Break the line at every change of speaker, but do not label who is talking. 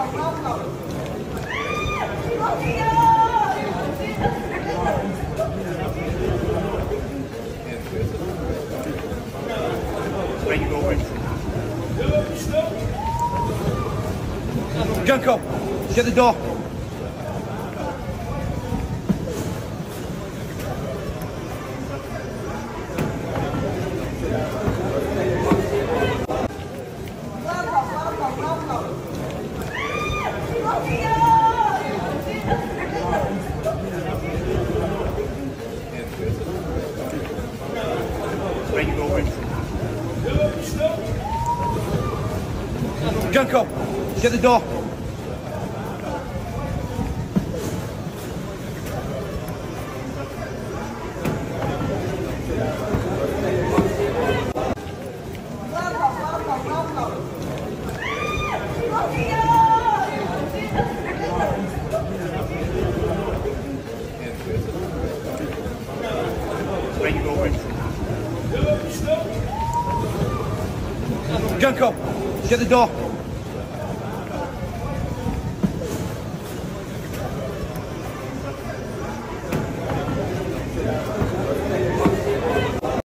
Where you going?
Junko, get the door.
Where you going?
Junko, get the door.
Where you going?
Junko, get the door.